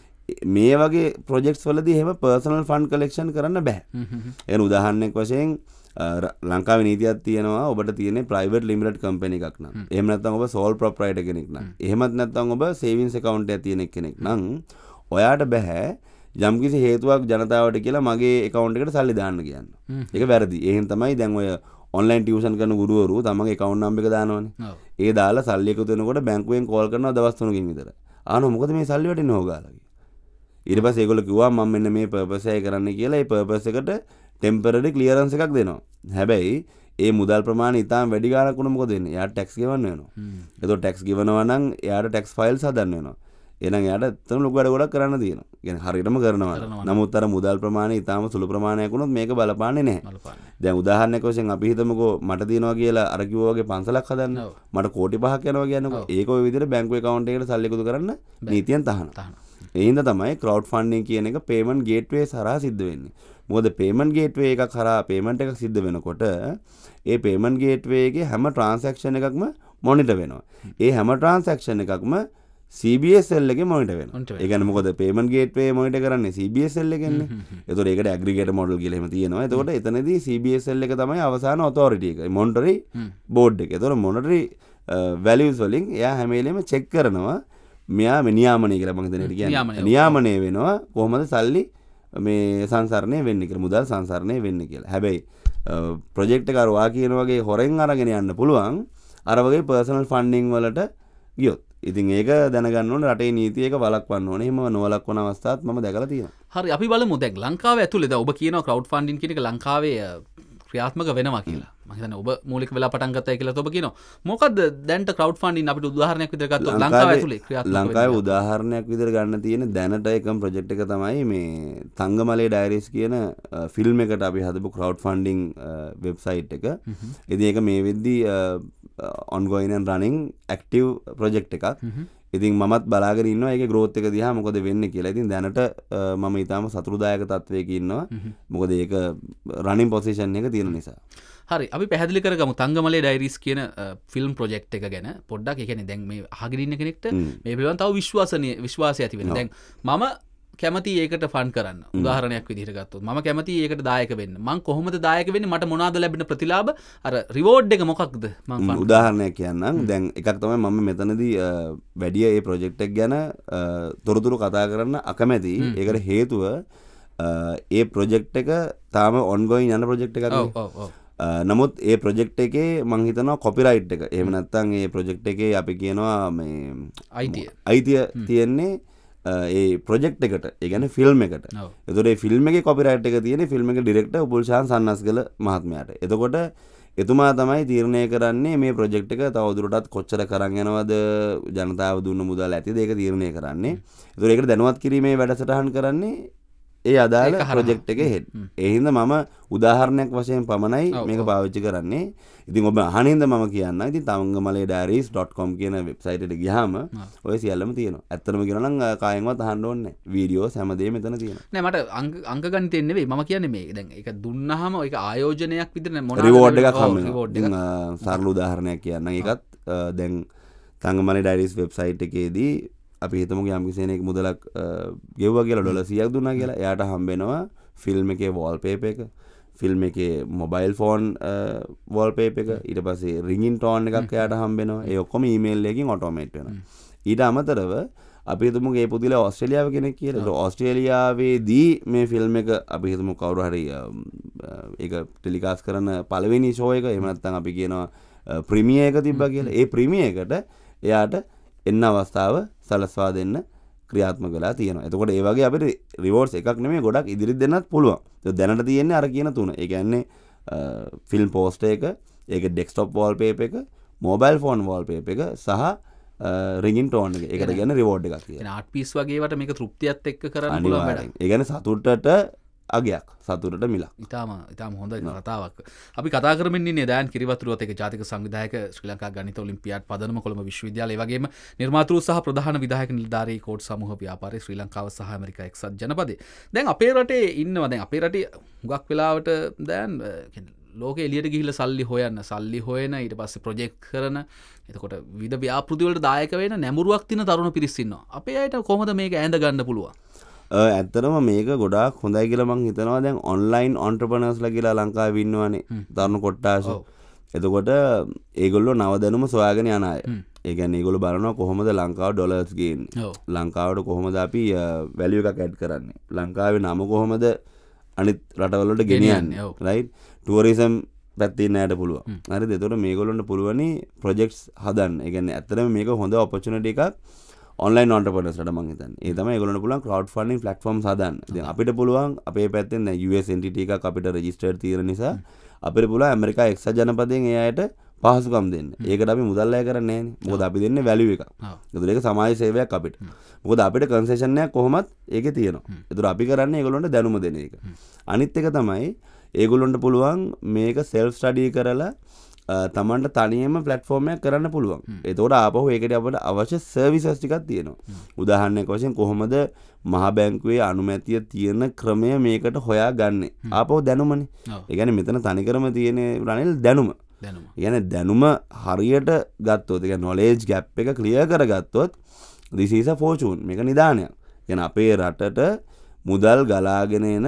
මේ වගේ ප්‍රොජෙක්ට්ස් වලදී එහෙම පර්සනල් ෆන්ඩ් කලෙක්ෂන් කරන්න බෑ. එන උදාහරණයක් වශයෙන් ලංකාවේ නීතියක් තියෙනවා ඔබට තියෙන්නේ ප්‍රයිවට් ලිමිටඩ් කම්පැනි එකක් නම්. එහෙම නැත්නම් ඔබ සෝල් ප්‍රොප්‍රයිටර් කෙනෙක් නම්. එහෙමත් නැත්නම් ඔබ සේවිංස් account එකක් තියෙන කෙනෙක් නම් ඔයාට බෑ යම්කිසි හේතුවක් ජනතාවට කියලා මගේ account එකට සල්ලි දාන්න කියන්න. ඒක වැරදි. එහෙන් තමයි දැන් ඔය ඔන්ලයින් ටියුෂන් කරන ගුරුවරු තමන්ගේ account number එක දානවනේ. ඒ දාලා සල්ලි එකතු වෙනකොට බැංකුවෙන් කෝල් කරනවා දවස් තුනකින් විතර. ආනෝ මොකද මේ සල්ලි වටින්නේ හොගාලා. ඊට පස්සේ ඒගොල්ලෝ කිව්වා මම මෙන්න මේ පර්පස් එකයි කරන්න කියලා. ඒ පර්පස් එකට ටෙම්පරරි ක්ලියරන්ස් එකක් දෙනවා. හැබැයි ඒ මුදල් ප්‍රමාණය ඉතාම වැඩි ගාණක් වුණොත් මොකද වෙන්නේ? එයාට ටැක්ස් ගෙවන්න වෙනවා. ඒතකොට ටැක්ස් ගෙවනවා නම් එයාට ටැක්ස් ෆයිල්ස් හදන්න වෙනවා. එහෙනම් එයාට එතන ලොකු වැඩ ගොඩක් කරන්න තියෙනවා. කියන්නේ හරියටම කරනවා. නමුත් අර මුදල් ප්‍රමාණය ඉතාම සුළු ප්‍රමාණයක් වුණොත් මේක බලපාන්නේ නැහැ. දැන් උදාහරණයක් වශයෙන් අපි හිතමුකෝ මට තියෙනවා කියලා අර කිව්වා වගේ පන්සලක් හදන්න. මට කෝටි පහක් යනවා කියන්නකෝ. ඒක ඔය විදිහට බැංකු account එකකට සල්ලි එකතු කරන්න නීතියෙන් තහනම්. ඒ හින්දා තමයි crowd funding කියන එක payment gateway හරහා සිද්ධ වෙන්නේ. මොකද payment gateway එකක් හරහා payment එකක් සිද්ධ වෙනකොට ඒ payment gateway එකේ හැම transaction එකක්ම monitor වෙනවා. ඒ හැම transaction එකක්ම C B S L එකේ monitor වෙනවා. ඒ කියන්නේ මොකද payment gateway monitor කරන්නේ C B S L එකෙන්නේ. ඒතකොට ඒකට aggregator model කියලා එහෙම තියෙනවා. ඒතකොට එතනදී C B S L එක තමයි අවසාන authority එක. monetary board එක. ඒතකොට monetary values වලින් එයා හැම වෙලෙම check කරනවා මෙයා මේ නියාමනය කියලා මම හිතන්නේ කියන්නේ නියාමනය වෙනවා කොහොමද සල්ලි මේ සංසරණය වෙන්නේ කියලා මුදල් සංසරණය වෙන්නේ කියලා. හැබැයි ප්‍රොජෙක්ට් එක අර වා කියන වගේ හොරෙන් අරගෙන යන්න පුළුවන් අර වගේ පර්සනල් ෆන්ඩින් වලට ගියොත්. ඉතින් ඒක දැනගන්න ඕනේ රටේ නීතිය එක වළක්වන්න ඕනේ. එහෙම නොවළක්වන අවස්ථාත් මම දැකලා තියෙනවා. හරි අපි බලමු දැන් ලංකාවේ ඇතුලේ දැන් ඔබ කියනවා ක්‍රවුඩ් ෆන්ඩින් කියන එක ලංකාවේ ක්‍රියාත්මක වෙනවා කියලා. මම හිතන්නේ ඔබ මූලික වෙලා පටන් ගත්තයි කියලා ඔබ කියනවා. මොකද්ද දැන්ට ක්‍රවුඩ් ෆන්ඩින් අපිට උදාහරණයක් විදිහට ගත්තොත් ලංකාවේ ඇතුලේ ක්‍රියාත්මක වෙනවා. ලංකාවේ උදාහරණයක් විදිහට ගන්න තියෙන දැනට එකම ප්‍රොජෙක්ට් එක තමයි මේ තංගමලේ ඩයරිස් කියන ෆිල්ම් එකට අපි හදපු ක්‍රවුඩ් ෆන්ඩින් වෙබ්සයිට් එක. ඉතින් ඒක මේ වෙද්දී ongoing and running active project එකක්. ඉතින් මමත් බලාගෙන ඉන්නවා ඒකේ growth එක දිහා මොකද වෙන්නේ කියලා. ඉතින් දැනට මම ඊටාම සතුටුදායක තත්වයක ඉන්නවා. මොකද ඒක running position එක තියෙන නිසා. හරි අපි පැහැදිලි කරගමු තංගමලේ ඩයරිස් කියන ෆිල්ම් ප්‍රොජෙක්ට් එක ගැන පොඩ්ඩක්. ඒ කියන්නේ දැන් මේ අහගෙන ඉන්න කෙනෙක්ට මේ පිළිබඳව තව විශ්වාසනීය විශ්වාසය ඇති වෙනවා. දැන් මම කැමති ඒකට ෆන් කරන්න. උදාහරණයක් විදිහට ගත්තොත් මම කැමති ඒකට දායක වෙන්න. මං කොහොමද දායක වෙන්නේ? මට මොනවාද ලැබෙන ප්‍රතිලාභ? අර රිවෝඩ් එක මොකක්ද? මං ෆන් උදාහරණයක් කියන්නම්. දැන් එකක් තමයි මම මෙතනදී වැඩි ඒ ප්‍රොජෙක්ට් එක ගැන තොරතුරු කතා කරන්න අකමැති. ඒකට හේතුව ඒ ප්‍රොජෙක්ට් එක තාම ongoing යන ප්‍රොජෙක්ට් එකක් නේ. ඔව් ඔව්. නමුත් ඒ ප්‍රොජෙක්ට් එකේ මං හිතනවා කොපිරයිට් එක. එහෙම නැත්නම් ඒ ප්‍රොජෙක්ට් එකේ අපි කියනවා මේ අයිතිය. අයිතිය තියෙන්නේ ඒ ප්‍රොජෙක්ට් එකට. ඒ කියන්නේ ෆිල්ම් එකට. එතකොට මේ ෆිල්ම් එකේ කොපිරයිට් එක තියෙන්නේ ෆිල්ම් එකේ ඩිරෙක්ටර් උපුල්ෂාන් සන්නස්ගල මහත්මයාට. එතකොට එතුමා තමයි තීරණය කරන්නේ මේ ප්‍රොජෙක්ට් එක තවදුරටත් කොච්චර කරන් යනවද ජනතාව දුන්න මුදල් ඇතිද ඒක තීරණය කරන්නේ. එතකොට ඒකට දැනුවත් කිරීමේ වැඩසටහන් කරන්නේ ඒ අදාළ ප්‍රොජෙක්ට් එකේ හෙඩ්. ඒ හින්දා මම උදාහරණයක් වශයෙන් පමණයි මේක පාවිච්චි කරන්නේ. ඉතින් ඔබ අහන හින්දා මම කියන්නම්. ඉතින් තංගමලේ ඩයරිස් ඩොට් කොම් කියන වෙබ්සයිට් එකට ගියාම ඔය සියල්ලම තියෙනවා. ඇත්තටම කියනවා නම් කායෙන්වත් අහන්න ඕනේ නැහැ. වීඩියෝස් හැමදේම එතන තියෙනවා. නෑ මට අංක ගණිතෙන් නෙවෙයි මම කියන්නේ මේ දැන් ඒක දුන්නාම ඒක ආයෝජනයක් විදිහට මොනවාද රිවෝඩ් එකක් හම්බ වෙනවා. සරල උදාහරණයක් කියන්නම්. ඒකත් දැන් තංගමලේ ඩයරිස් වෙබ්සයිට් එකේදී අපි හිතමු යම් කිසි කෙනෙක් මුදලක් ගෙවුවා කියලා ඩොලර් සීයක් දුන්නා කියලා එයාට හම්බ වෙනවා ෆිල්ම් එකේ වෝල්පේපර් එක ෆිල්ම් එකේ මොබයිල් ෆෝන් වෝල්පේපර් එක ඊට පස්සේ රින්ගින් ටෝන් එකක් එයාට හම්බ වෙනවා ඒ ඔක්කොම ඊමේල් එකකින් ඔටෝමේට් වෙනවා ඊට අමතරව අපි හිතමු මේ පුදුල ඕස්ට්‍රේලියාව කෙනෙක් කියලා ඒක ඕස්ට්‍රේලියාවේදී මේ ෆිල්ම් එක අපි හිතමු කවුරු හරි ඒක ටෙලිකාස්ට් කරන පළවෙනි ෂෝ එක එහෙම නැත්නම් අපි කියනවා ප්‍රීමියර් එක තිබ්බා කියලා ඒ ප්‍රීමියර් එකට එයාට එන්න අවස්ථාව සලස්වා දෙන්න ක්‍රියාත්මක වෙලා තියෙනවා. එතකොට ඒ වගේ අපිට රිවෝඩ්ස් එකක් නෙමෙයි ගොඩක් ඉදිරියට දෙන්නත් පුළුවන්. ඒක දැනට තියෙන්නේ අර කියන තුන. ඒ කියන්නේ ෆිල්ම් පෝස්ටර් එක, ඒක ඩෙස්ක්ටොප් වෝල්පේපර් එක, මොබයිල් ෆෝන් වෝල්පේපර් එක සහ රින්ගින් ටෝන් එක. ඒකට කියන්නේ රිවෝඩ් එකක් කියලා. ඒ ආර්ට් පීස් වගේ වට මේක තෘප්තියත් එක්ක කරන්න පුළුවන් වැඩක්. ඒ කියන්නේ සතුටට අගයක් සතුරට මිලා ඉතාම ඉතාම හොඳ කතාවක් අපි කතා කරමින් ඉන්නේ දයන් කිරිවතුරුවත් එක ජාතික සංවිධායක ශ්‍රී ලංකා ගණිත ඔලිම්පියාඩ් පදනම කොළඹ විශ්වවිද්‍යාලය වගේම නිර්මාතෘ සහ ප්‍රධාන විධායක නිලධාරී කෝට් සමූහ ව්‍යාපාරයේ ශ්‍රී ලංකාව සහ ඇමරිකා එක්සත් ජනපදයේ දැන් අපේ රටේ ඉන්නවා දැන් අපේ රටේ හුඟක් වෙලාවට දැන් ලෝකෙ එළියට ගිහිල්ලා සල්ලි හොයන්න සල්ලි හොයන ඊට පස්සේ ප්‍රොජෙක්ට් කරන එතකොට විවිධ ව්‍යාපෘති වලට දායක වෙන නැඹුරුවක් තියෙන තරුණ පිරිස් ඉන්නවා අපේ අයට කොහොමද මේක ඇඳ ගන්න පුළුවන් ඇත්තටම මේක ගොඩාක් හොඳයි කියලා මං හිතනවා දැන් ඔන්ලයින් ඔන්ටර්ප්‍රනර්ස්ලා කියලා ලංකාවේ ඉන්නවනේ තරුණ කොට්ටාශ. එතකොට ඒගොල්ලෝ නව දැනුම සොයාගෙන යන අය. ඒ කියන්නේ ඒගොල්ලෝ බලනවා කොහොමද ලංකාව ඩොලර්ස් ගේන්නේ. ලංකාවට කොහොමද අපි වැලියු එකක් ඇඩ් කරන්නේ. ලංකාවේ නම කොහොමද අනිත් රටවල් වලට ගෙනියන්නේ. රයිට්. ටුවරිසම් පැත්තේ නෑට පුළුවන්. හරිද? එතකොට මේගොල්ලන්ට පුළුවනි ප්‍රොජෙක්ට්ස් හදන්න. ඒ කියන්නේ ඇත්තටම මේක හොඳ ඔපචුනිටි එකක්. ඔන්ලයින් ඔන්ටර්ප්‍රනර්ස්ලට මං හිතන්නේ. ඒ තමයි ඒගොල්ලන්ට පුළුවන් crowdfunding platforms හදන්න. දැන් අපිට පුළුවන් අපේ පැත්තෙන් දැන් යූ එස් entity එකක් අපිට registered තියෙන නිසා අපිට පුළුවන් ඇමරිකා එක්සත් ජනපදයෙන් ඒ අයට පහසුකම් දෙන්න. ඒකට අපි මුදල් අය කරන්නේ නැහැනේ. මොකද අපි දෙන්නේ value එකක්. ඒතකොට ඒක සමාජ සේවයක් අපිට. මොකද අපිට concession එකක් කොහොමත් ඒකේ තියෙනවා. ඒතකොට අපි කරන්නේ ඒගොල්ලන්ට දැනුම දෙන එක. අනිත් එක තමයි ඒගොල්ලන්ට පුළුවන් මේක self study කරලා තමන්ට තනියම ප්ලට්ෆෝර්ම් එකක් කරන්න පුළුවන්. ඒතකොට ආපහු ඒකට අපිට අවශ්‍ය සර්විසස් ටිකක් තියෙනවා. උදාහරණයක් වශයෙන් කොහොමද මහා බැංකුවේ අනුමැතිය තියෙන ක්‍රමය මේකට හොයාගන්නේ. ආපහු දැනුමනේ. ඒ කියන්නේ මෙතන තනිකරම තියෙන රනිල් දැනුම. දැනුම. ඒ කියන්නේ දැනුම හරියට ගත්තොත්, ඒ කියන්නේ knowledge gap එක clear කරගත්තොත් this is a fortune. මේක නිදානයක්. ඒ කියන්නේ අපේ රටට මුදල් ගලාගෙන එන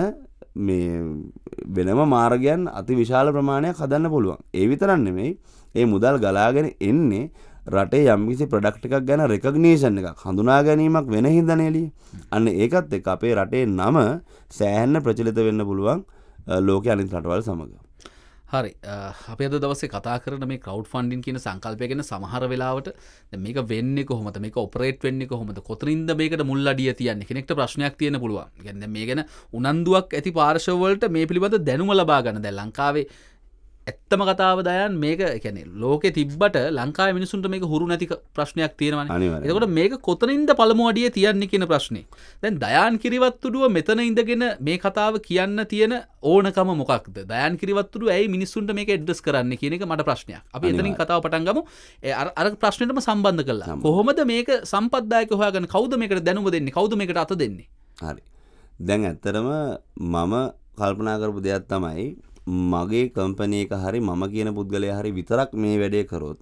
මේ වෙනම මාර්ගයන් අති විශාල ප්‍රමාණයක් හදන්න පුළුවන්. ඒ විතරක් නෙමෙයි ඒ මුදල් ගලාගෙන එන්නේ රටේ යම්කිසි ප්‍රොඩක්ට් එකක් ගැන රෙකග්නිෂන් එකක් හඳුනා ගැනීමක් වෙන හින්දානේ එළිය. අන්න ඒකත් එක්ක අපේ රටේ නම සෑහෙන්න ප්‍රචලිත වෙන්න පුළුවන් ලෝකයේ අනිත් රටවල් සමග. හරි අපි අද දවසේ කතා කරන මේ ක්‍රවුඩ් ෆන්ඩින් කියන සංකල්පය ගැන සමහර වෙලාවට දැන් මේක වෙන්නේ කොහොමද මේක ඔපරේට් වෙන්නේ කොහොමද කොතනින්ද මේකට මුල් අඩිය තියන්නේ කෙනෙක්ට ප්‍රශ්නයක් තියෙන පුළුවන්. ඒ කියන්නේ මේ ගැන උනන්දුවක් ඇති පාර්ශව වලට මේ පිළිබඳ දැනුම ලබා ගන්න. දැන් ලංකාවේ ඇත්තම කතාව දයන් මේක කියන්නේ ලෝකෙ තිබ්බට ලංකාවේ මිනිසුන්ට මේක හුරු නැති ප්‍රශ්නයක් තියෙනවානේ. එතකොට මේක කොතනින්ද පළමු අඩිය තියන්නේ කියන ප්‍රශ්නේ. දැන් දයාන් කිරිවත්තුඩුව මෙතන ඉඳගෙන මේ කතාව කියන්න තියෙන ඕනකම මොකක්ද? දයාන් කිරිවත්තුඩුව ඇයි මිනිස්සුන්ට මේක ඇඩ්‍රස් කරන්නේ කියන එක මට ප්‍රශ්නයක්. අපි එතනින් කතාව පටන් ගමු. අර අර ප්‍රශ්නෙටම සම්බන්ධ කරලා. කොහොමද මේක සම්පත්දායක හොයාගන්න? කවුද මේකට දැනුම දෙන්නේ? කවුද මේකට අත දෙන්නේ? හරි. දැන් ඇත්තටම මම කල්පනා කරපු දෙයක් තමයි මගේ කම්පැනි එක හරි මම කියන පුද්ගලයා හරි විතරක් මේ වැඩේ කරොත්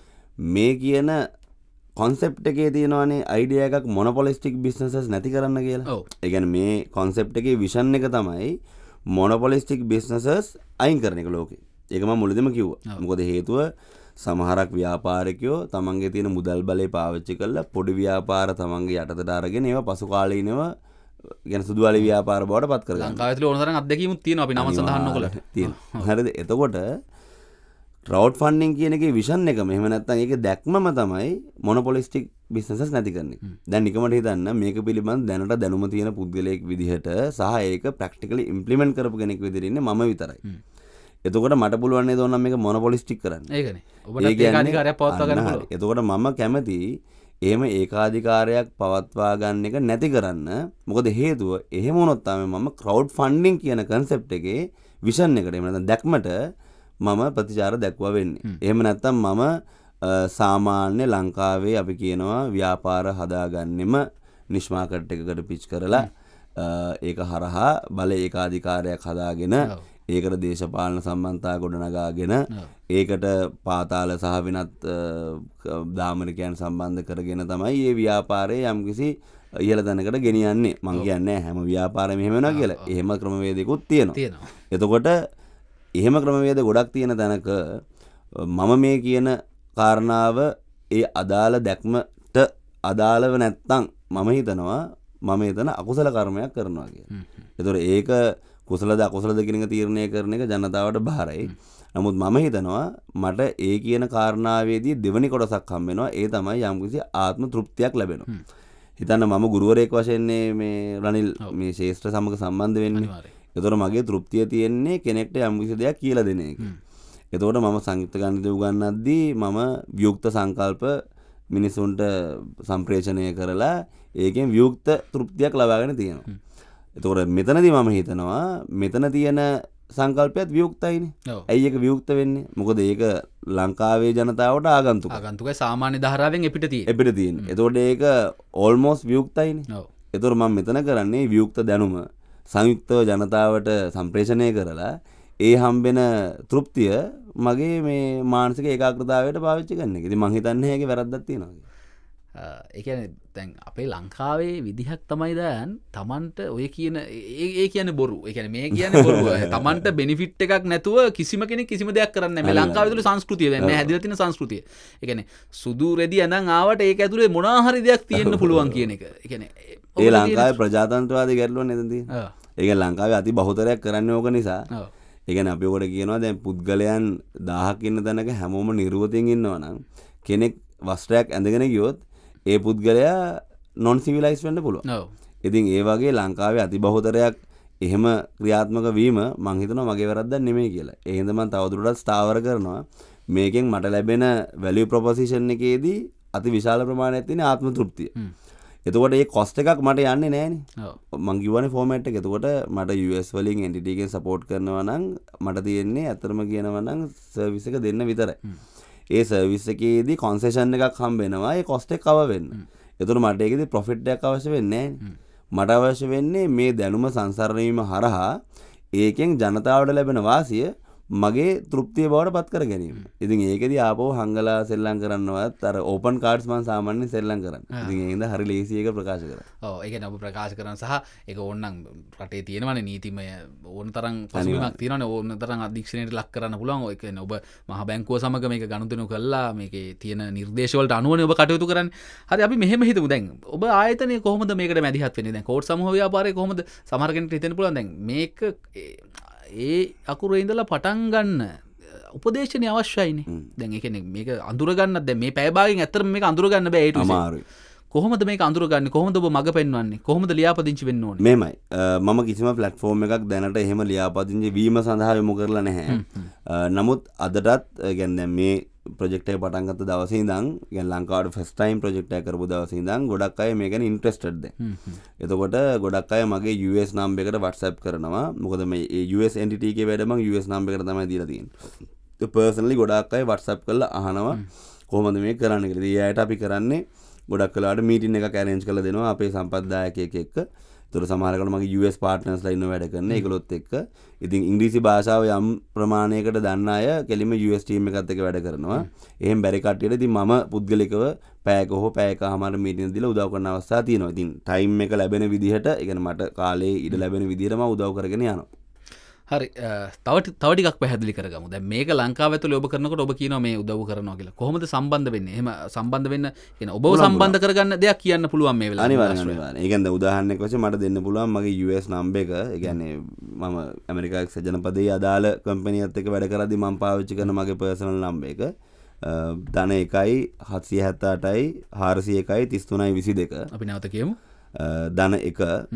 මේ කියන කොන්සෙප්ට් එකේ තියෙනවානේ අයිඩියා එකක් මොනොපොලිස්ටික් බිස්නසස් නැති කරන්න කියලා. ඒ කියන්නේ මේ කොන්සෙප්ට් එකේ විෂන් එක තමයි මොනොපොලිස්ටික් බිස්නසස් අයින් කරන එක ලෝකේ. ඒක මම මුලදීම කිව්වා. මොකද හේතුව සමහරක් ව්‍යාපාරිකයෝ තමන්ගේ තියෙන මුදල් බලය පාවිච්චි කරලා පොඩි ව්‍යාපාර තමන්ගේ යටතට අරගෙන ඒවා පසු කාලීනව ගැන සුදුවලි ව්‍යාපාර බවට පත් කරගන්න. ලංකාවේ ඇතුළේ ඕන තරම් අත්දැකීමුත් තියෙනවා අපි නම සඳහන් නොකළා. තියෙනවා. හරිද? එතකොට ක්‍රවුඩ් ෆන්ඩින් කියන එකේ විෂන් එකම එහෙම නැත්නම් ඒකේ දැක්මම තමයි මොනොපොලිස්ටික් බිස්නසස් නැති කරන එක. දැන් නිකමට හිතන්න මේක පිළිබඳ දැනට දැනුම තියෙන පුද්ගලයෙක් විදිහට සහ ඒක ප්‍රැක්ටිකලි ඉම්ප්ලිමන්ට් කරපු කෙනෙක් විදිහට ඉන්නේ මම විතරයි. එතකොට මට පුළුවන් නේද ඕනනම් මේක මොනොපොලිස්ටික් කරන්න. ඒකනේ. ඔබට ඒකාධිකාරයක් පවත්වා ගන්න පුළුවන්. එතකොට මම කැමති එහෙම ඒකාධිකාරයක් පවත්වා ගන්න එක නැති කරන්න. මොකද හේතුව එහෙම වුණොත් තමයි මම ක්‍රවුඩ් ෆන්ඩින් කියන කන්සෙප්ට් එකේ විෂන් එකට එහෙම නැත්නම් දැක්මට මම ප්‍රතිචාර දක්වා වෙන්නේ. එහෙම නැත්නම් මම සාමාන්‍ය ලංකාවේ අපි කියනවා ව්‍යාපාර හදාගන්නෙම නිෂ්මාකට් එකකට පිච් කරලා ඒක හරහා බල ඒකාධිකාරයක් හදාගෙන ඒකට දේශපාලන සම්බන්ධතා ගොඩනගාගෙන ඒකට පාතාල සහ වෙනත් දාමරිකයන් සම්බන්ධ කරගෙන තමයි මේ ව්‍යාපාරයේ යම්කිසි ඉහළ තැනකට ගෙනියන්නේ. මං කියන්නේ හැම ව්‍යාපාරෙම එහෙම වෙනවා කියලා. එහෙම ක්‍රමවේදයකුත් තියෙනවා. එතකොට එහෙම ක්‍රමවේද ගොඩක් තියෙන තැනක මම මේ කියන කාරණාව ඒ අදාළ දැක්මට අදාළව නැත්තම් මම හිතනවා මම එතන අකුසල කර්මයක් කරනවා කියලා. ඒතකොට ඒක කුසලද අකුසලද කියන එක තීරණය කරන එක ජනතාවට බාරයි. නමුත් මම හිතනවා මට ඒ කියන කාරණාවේදී දෙවෙනි කොටසක් හම්බ වෙනවා. ඒ තමයි යම්කිසි ආත්ම තෘප්තියක් ලැබෙනවා. හිතන්න මම ගුරුවරයෙක් වශයෙන් මේ රනිල් මේ ශාස්ත්‍ර සමග සම්බන්ධ වෙන්නේ. ඒතකොට මගේ තෘප්තිය තියෙන්නේ කෙනෙක්ට යම්කිසි දෙයක් කියලා දෙන එක. එතකොට මම සංයුක්ත ගණිත උගන්වද්දී මම වියුක්ත සංකල්ප මිනිසුන්ට සම්ප්‍රේෂණය කරලා ඒකෙන් වියුක්ත තෘප්තියක් ලබාගෙන තියෙනවා. එතකොට මෙතනදී මම හිතනවා මෙතන තියෙන සංකල්පයත් වියුක්තයිනේ. ඇයි ඒක වියුක්ත වෙන්නේ? මොකද ඒක ලංකාවේ ජනතාවට ආගන්තුක. ආගන්තුකයි සාමාන්‍ය ධාරාවෙන් එපිට තියෙන්නේ. එපිට තියෙන්නේ. එතකොට ඒක ඕල්මෝස්ට් වියුක්තයිනේ. ඔව්. එතකොට මම මෙතන කරන්නේ වියුක්ත දැනුම සංයුක්තව ජනතාවට සම්ප්‍රේෂණය කරලා ඒ හම්බෙන තෘප්තිය මගේ මේ මානසික ඒකාග්‍රතාවයට පාවිච්චි කරන එක. ඉතින් මං හිතන්නේ ඒකේ වැරද්දක් තියෙනවා. ඒ කියන්නේ දැන් අපේ ලංකාවේ විදිහක් තමයි දැන් Tamanට ඔය කියන ඒ කියන්නේ බොරු. ඒ කියන්නේ මේ කියන්නේ බොරු. Tamanට බෙනිෆිට් එකක් නැතුව කිසිම කෙනෙක් කිසිම දෙයක් කරන්නේ නැහැ. මේ ලංකාවේ තුල සංස්කෘතිය දැන් මේ හැදිලා තියෙන සංස්කෘතිය. ඒ කියන්නේ සුදු රෙදි අඳන් ආවට ඒක ඇතුලේ මොනවා හරි දෙයක් තියෙන්න පුළුවන් කියන එක. ඒ කියන්නේ ඒ ලංකාවේ ප්‍රජාතන්ත්‍රවාදී ගැටලුව නේද තියෙන්නේ. ඒක ලංකාවේ අති බහුතරයක් කරන්නේ ඕක නිසා. ඒ කියන්නේ අපි ඔකට කියනවා දැන් පුද්ගලයන් දහයක් ඉන්න තැනක හැමෝම නිර්වතියෙන් ඉන්නවා නම් කෙනෙක් වස්ත්‍රයක් ඇඳගෙන ගියොත් ඒ පුද්ගලයා නොන් සිවිලයිස් වෙන්න පුළුවන්. ඔව්. ඉතින් ඒ වගේ ලංකාවේ අති බහුතරයක් එහෙම ක්‍රියාත්මක වීම මං හිතනවා මගේ වැරද්දක් නෙමෙයි කියලා. ඒ හින්දා මම තවදුරටත් ස්ථාවර කරනවා මේකෙන් මට ලැබෙන වැලියු ප්‍රොපොසිෂන් එකේදී අති විශාල ප්‍රමාණයක් තියෙන ආත්ම තෘප්තිය. එතකොට ඒ කොස්ට් එකක් මට යන්නේ නැහනේ. ඔව්. මං කිව්වනේ ෆෝමැට් එක. එතකොට මට යූ එස් වලින් එන්ටිටි එකෙන් සපෝට් කරනවා නම් මට තියෙන්නේ අතරම කියනවා නම් සර්විස් එක දෙන්න විතරයි. ඒ සර්විස් එකේදී කොන්සෙෂන් එකක් හම්බ වෙනවා. ඒ කොස්ට් එක කවර් වෙන්න. එතකොට මට ඒකේදී ප්‍රොෆිට් එකක් අවශ්‍ය වෙන්නේ නැහැ. මට අවශ්‍ය වෙන්නේ මේ දැනුම සංසරණය වීම හරහා ඒකෙන් ජනතාවට ලැබෙන වාසිය මගේ තෘප්තිය බවට පත් කර ගැනීම. ඉතින් ඒකෙදී ආපහු හංගලා සෙල්ලම් කරන්නවත් අර ඕපන් කාඩ්ස් මම සාමාන්‍යයෙන් සෙල්ලම් කරන්නේ. ඉතින් ඒ හින්දා හරි ලේසි එක ප්‍රකාශ කරා. ඔව් ඒ කියන්නේ ඔබ ප්‍රකාශ කරන සහ ඒක ඕනනම් රටේ තියෙනවනේ නීතිමය ඕන තරම් පසුබිමක් තියෙනවනේ ඕන තරම් අධීක්ෂණයට ලක් කරන්න පුළුවන්. ඒ කියන්නේ ඔබ මහ බැංකුව සමග මේක ගනුදෙනු කළා මේකේ තියෙන නිර්දේශ වලට අනුවනේ ඔබ කටයුතු කරන්නේ. හරි අපි මෙහෙම හිතමු දැන් ඔබ ආයතනයේ කොහොමද මේකට මැදිහත් වෙන්නේ? දැන් කෝට් සමූහ ව්‍යාපාරයේ කොහොමද සමහර කෙනෙක්ට හිතෙන්න පුළුවන් දැන් මේක ඒ අකුරේ ඉඳලා පටන් ගන්න උපදේශනය අවශ්‍යයිනේ. දැන් ඒ කියන්නේ මේක අඳුරගන්නත් දැන් මේ පැය භාගයෙන් ඇත්තටම මේක අඳුරගන්න බෑ ඒ ටුසේ. අමාරුයි. කොහොමද මේක අඳුරගන්නේ? කොහොමද ඔබ මඟ පෙන්වන්නේ? කොහොමද ලියාපදිංචි වෙන්න ඕනේ? මෙහෙමයි. මම කිසිම ප්ලැට්ෆෝම් එකක් දැනට එහෙම ලියාපදිංචි වීම සඳහා යොමු කරලා නැහැ. නමුත් අදටත් කියන්නේ දැන් මේ ප්‍රොජෙක්ට් එක පටන් ගත්ත දවසේ ඉඳන් يعني ලංකාවට ෆස්ට් ටයිම් ප්‍රොජෙක්ට් එක කරපු දවසේ ඉඳන් ගොඩක් අය මේක ගැන ඉන්ට්‍රෙස්ටඩ් දැන්. එතකොට ගොඩක් අය මගේ යූ එස් නම්බර් එකට WhatsApp කරනවා. මොකද මේ යූ එස් එන්ටිටි එකේ වැඩ මම යූ එස් නම්බර් එකට තමයි දීලා තියෙන්නේ. ඒ පර්සනලි ගොඩක් අය WhatsApp කරලා අහනවා කොහොමද මේක කරන්න කියලා. ඉතින් ඒ අයට අපි කරන්නේ ගොඩක් වෙලාවට මීටින් එකක් arrange කරලා දෙනවා අපේ සම්පත්දායකයෙක් එක්ක. ඒතර සමහරකට මගේ යූ එස් පාර්ට්නර්ස්ලා ඉන්න වැඩ කරන ඒගොල්ලොත් එක්ක. ඉතින් ඉංග්‍රීසි භාෂාව යම් ප්‍රමාණයකට දන්න අය කෙලිම යූ එස් ටීම් එකත් එක්ක වැඩ කරනවා. එහෙම බැරි කට්ටියට ඉතින් මම පුද්ගලිකව පැයක හෝ පැයකමාර මීටින් දීලා උදව් කරන අවස්ථා තියෙනවා. ඉතින් ටයිම් එක ලැබෙන විදිහට, ඒ කියන්නේ මට කාලේ ඉඩ ලැබෙන විදිහට මම උදව් කරගෙන යනවා. හරි තව තව ටිකක් පැහැදිලි කරගමු. දැන් මේක ලංකාව ඇතුලේ ඔබ කරනකොට ඔබ කියනවා මේ උදව් කරනවා කියලා. කොහොමද සම්බන්ධ වෙන්නේ? එහෙම සම්බන්ධ වෙන්න කියන ඔබව සම්බන්ධ කරගන්න දෙයක් කියන්න පුළුවන් මේ වෙලාවේ. අනිවාර්යයෙන් අනිවාර්යයෙන්. ඒ කියන්නේ උදාහරණයක් වශයෙන් මට දෙන්න පුළුවන් මගේ යූ එස් නම්බර් එක. ඒ කියන්නේ මම ඇමරිකාවේ එක්සත් ජනපදයේ අදාළ කම්පැනියත් එක්ක වැඩ කරද්දී මම පාවිච්චි කරන මගේ පර්සනල් නම්බර් එක. ධන එකයි හත්සිය හැත්තෑ අටයි හාරසිය එකයි තිස් තුනයි විසි දෙක. අපි නැවත කියමු. ධන එක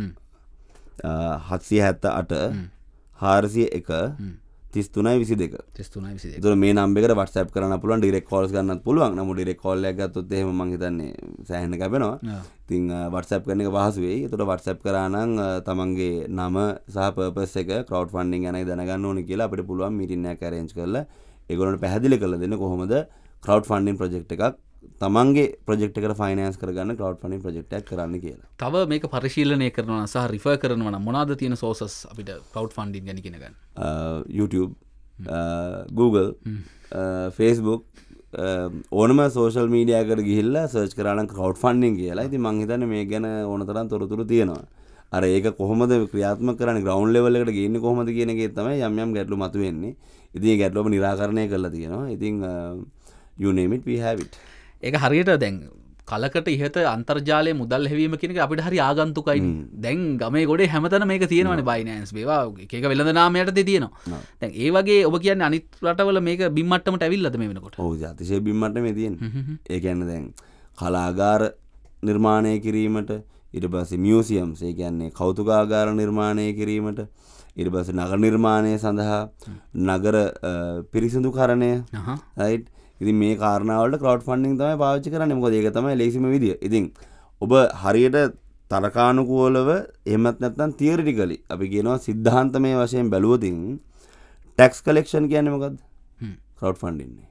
හත්සිය හැත්තෑ අට හාරසිය එක තිස් තුනයි විසි දෙක. තිස් තුනයි විසි දෙක. ඒතර මේ නම්බර් එකට WhatsApp කරන්න පුළුවන්, ඩිරෙක්ට් කෝල්ස් ගන්නත් පුළුවන්. නමුත් ඩිරෙක්ට් කෝල් එකක් ගත්තොත් එහෙම මම හිතන්නේ සෑහෙන කැපෙනවා. ඉතින් WhatsApp කරන එක පහසු වෙයි. ඒතර WhatsApp කරා නම් තමන්ගේ නම සහ පර්පස් එක crowd funding ගැන දැනගන්න ඕනේ කියලා අපිට පුළුවන් මීටින් එකක් arrange කරලා ඒගොල්ලන්ට පැහැදිලි කරලා දෙන්න කොහොමද crowd funding project එකක් තමන්ගේ ප්‍රොජෙක්ට් එකට ෆයිනෑන්ස් කරගන්න ක්‍රවුඩ් ෆන්ඩින් ප්‍රොජෙක්ට් එකක් කරන්න කියලා. තව මේක පරිශීලනය කරනවා සහ රිෆර් කරනවා නම් මොනවාද තියෙන සෝසස් අපිට ක්‍රවුඩ් ෆන්ඩින් ගැන ඉගෙන ගන්න? YouTube, Google, Facebook ඕනම සෝෂල් මීඩියා එකට ගිහිල්ලා සර්ච් කරා නම් ක්‍රවුඩ් ෆන්ඩින් කියලා. ඉතින් මම හිතන්නේ මේ ගැන ඕන තරම් තොරතුරු තියෙනවා. අර ඒක කොහොමද ක්‍රියාත්මක කරන්නේ ග්‍රවුන්ඩ් ලෙවල් එකට ගේන්නේ කොහොමද කියන එකේ තමයි යම් යම් ගැටලු මතුවෙන්නේ. ඉතින් ඒ ගැටලුවම निराකරණය කරලා තියෙනවා. ඉතින් you name it we have it. ඒක හරියට දැන් කලකට ඉහත අන්තර්ජාලය මුදල් හැවීම කියන එක අපිට හරි ආගන්තුකයි. දැන් ගමේ ගොඩේ හැමතැනම මේක තියෙනවානේ බයිනෑන්ස් මේවා එක එක වෙළඳ නාමයටද තියෙනවා. දැන් ඒ වගේ ඔබ කියන්නේ අනිත් රටවල මේක බිම් මට්ටමට ඇවිල්ලාද මේ වෙනකොට? ඔව් අතිශය බිම් මට්ටමේ තියෙන්නේ. ඒ කියන්නේ දැන් කලාගාර නිර්මාණය කිරීමට ඊට පස්සේ මියුසියම්ස් ඒ කියන්නේ කෞතුකාගාර නිර්මාණය කිරීමට ඊට පස්සේ නගර නිර්මාණය සඳහා නගර පිරිසිදුකරණය රයිට්. ඉතින් මේ කාරණාවලට ක්‍රවුඩ් ෆන්ඩින් තමයි පාවිච්චි කරන්නේ. මොකද ඒක තමයි ලේසිම විදිය. ඉතින් ඔබ හරියට තරකානුකූලව එහෙමත් නැත්නම් තියරිටිකලි අපි කියනවා සිද්ධාන්තමය වශයෙන් බැලුවොත් ටැක්ස් කලෙක්ෂන් කියන්නේ මොකද්ද? ක්‍රවුඩ් ෆන්ඩින් නේ.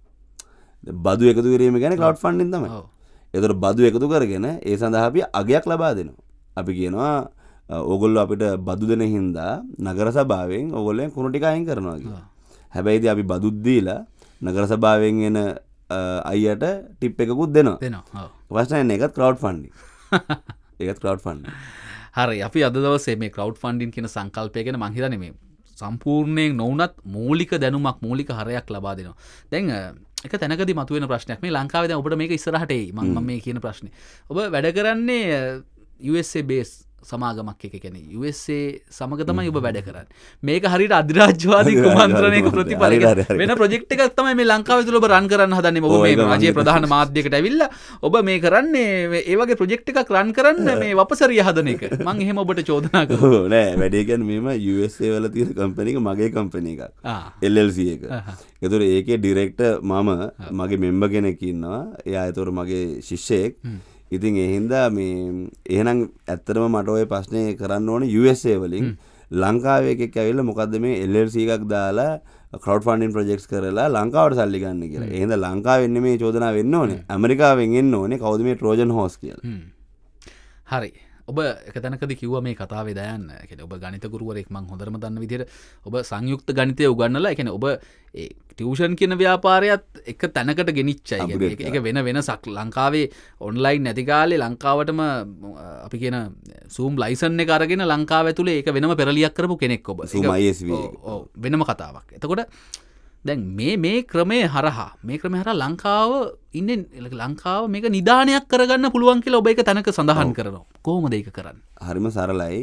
බදු එකතු කිරීම කියන්නේ ක්‍රවුඩ් ෆන්ඩින් තමයි. ඒතර බදු එකතු කරගෙන ඒ සඳහා අපි අගයක් ලබා දෙනවා. අපි කියනවා ඕගොල්ලෝ අපිට බදු දෙන හින්දා නගර සභාවෙන් ඕගොල්ලෝ කුණු ටික අයින් කරනවා කියලා. හැබැයි ඉතින් අපි බදුත් දීලා නගර සභාවෙන් එන අයියට ටිප් එකකුත් දෙනවා. දෙනවා. ඔව්. ප්‍රශ්නේ නැහැ ඒකත් ක්‍රවුඩ් ෆන්ඩින්. ඒකත් ක්‍රවුඩ් ෆන්ඩින්. හරි අපි අද දවසේ මේ ක්‍රවුඩ් ෆන්ඩින් කියන සංකල්පය ගැන මම හිතන්නේ මේ සම්පූර්ණයෙන් නොවුනත් මූලික දැනුමක් මූලික හරයක් ලබා දෙනවා. දැන් එක තැනකදී මතුවෙන ප්‍රශ්නයක් මේ ලංකාවේ දැන් ඔබට මේක ඉස්සරහට එයි මම මේ කියන ප්‍රශ්නේ. ඔබ වැඩ කරන්නේ U S A base සමාගමක් එක කියන්නේ U S A සමග තමයි ඔබ වැඩ කරන්නේ. මේක හරියට අධිරාජ්‍යවාදී කුමන්ත්‍රණයක ප්‍රතිඵලයක්. වෙන ප්‍රොජෙක්ට් එකක් තමයි මේ ලංකාවේ තුල ඔබ රන් කරන්න හදන්නේ. ඔබ මේ රාජ්‍ය ප්‍රධාන මාධ්‍යයකට ඇවිල්ලා ඔබ මේ කරන්නේ ඒ වගේ ප්‍රොජෙක්ට් එකක් රන් කරන්න මේ වපසරිය හදන එක. මම එහෙම ඔබට චෝදනා කරනවා. නෑ වැඩේ කියන්නේ මෙහෙම U S A වල තියෙන කම්පැනි එක මගේ කම්පැනි එකක්. L L C එක. ඒතර ඒකේ ඩිරෙක්ටර් මම මගේ මෙම්බර් කෙනෙක් ඉන්නවා. එයා ඒතර මගේ ශිෂ්‍යයෙක්. ඉතින් ඒ හින්දා මේ එහෙනම් ඇත්තටම මට ওই ප්‍රශ්නේ කරන්න ඕනේ U S A වලින් ලංකාවේ එකෙක් ඇවිල්ලා මොකද්ද මේ L L C එකක් දාලා ක්‍රවුඩ් ෆන්ඩින් ප්‍රොජෙක්ට්ස් කරලා ලංකාවට සල්ලි ගන්න කියලා. ඒ හින්දා ලංකාවෙන් නෙමේ චෝදනාව වෙන්න ඕනේ. ඇමරිකාවෙන් එන්න ඕනේ කවුද මේ ට්‍රෝජන් හෝස් කියලා. හරි. ඔබ එක තැනකදී කිව්වා මේ කතාවේ දයන්න. ඒ කියන්නේ ඔබ ගණිත ගුරුවරයෙක් මම හොඳටම දන්න විදිහට ඔබ සංයුක්ත ගණිතය උගන්වලා ඒ කියන්නේ ඔබ ඒ ටියුෂන් කියන ව්‍යාපාරයත් එක තැනකට ගෙනිච්චයි. ඒක වෙන වෙනසක්. ලංකාවේ ඔන්ලයින් නැති කාලේ ලංකාවටම අපි කියන Zoom ලයිසන් එක අරගෙන ලංකාව ඇතුලේ ඒක වෙනම පෙරලියක් කරපු කෙනෙක් ඔබ. Zoom I S V එක. ඔව් වෙනම කතාවක්. එතකොට දැන් මේ මේ ක්‍රමේ හරහා මේ ක්‍රමේ හරහා ලංකාව ඉන්නේ ලංකාව මේක නිදානයක් කරගන්න පුළුවන් කියලා ඔබ ඒක තැනක සඳහන් කරනවා. කොහොමද ඒක කරන්නේ? හරිම සරලයි.